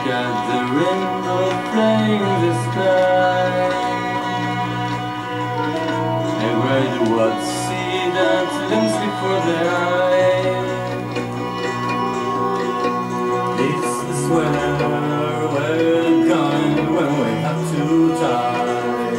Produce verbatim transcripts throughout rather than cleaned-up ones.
at the rainbow flying the sky. I ride what sea that looms before their eyes. This is where we're going when we have to die.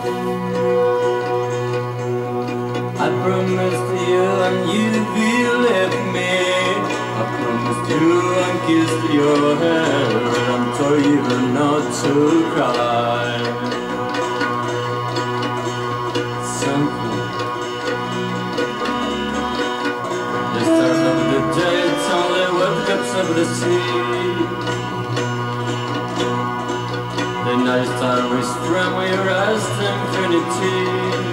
I promised you and you believed me. I promised you and kissed your hair and told you not to cry. Something. The stars of the day, it's only what cups of the sea. The night star is from your eyes to infinity.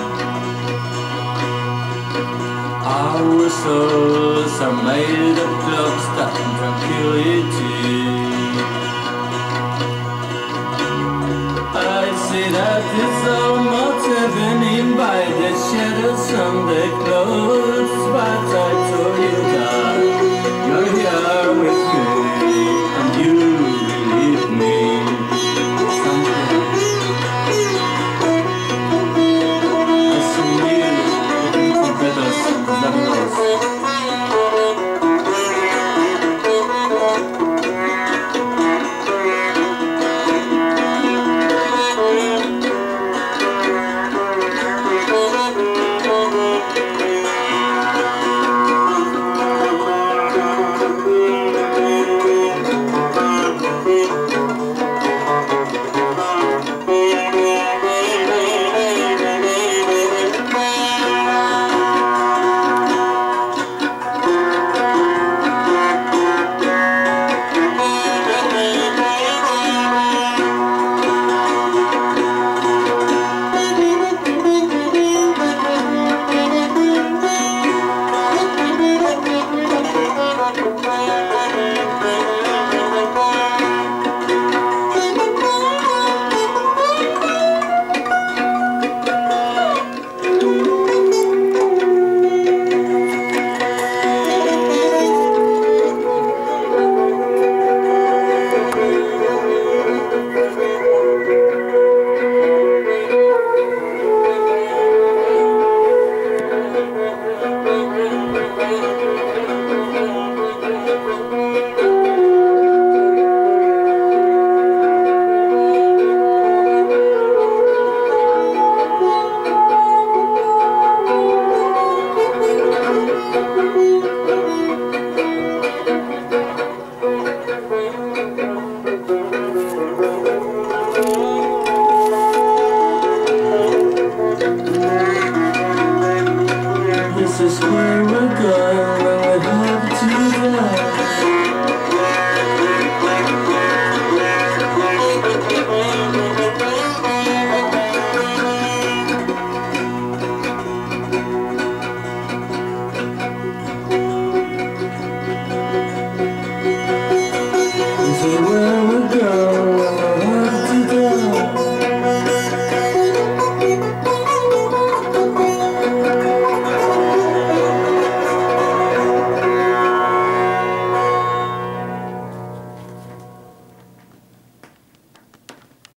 Our souls are made of clocks that in tranquility. I see that it's almost happening by the shadows on the clothes, but I